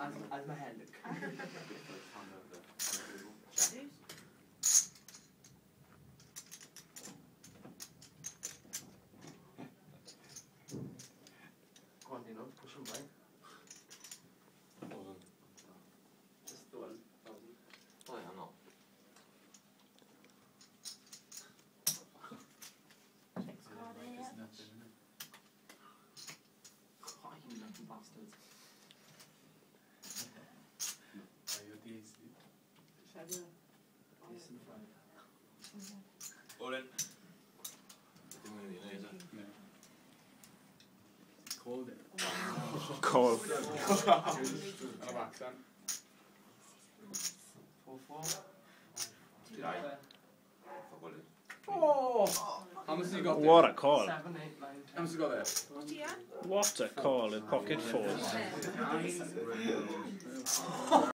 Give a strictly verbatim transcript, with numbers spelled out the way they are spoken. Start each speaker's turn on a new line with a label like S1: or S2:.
S1: as, as my head. Go on, you know, push him right. Just the one.
S2: Oh, yeah, no.
S1: Oh, you lucky bastards.
S2: All in.
S3: Called it.
S4: Call.
S1: Four, four.
S2: Did I? Forgot it.
S3: Oh! How much have you got there?
S4: What a call.
S1: Seven, eight, nine, ten.
S3: How much have you got there?
S4: What a call in pocket fours.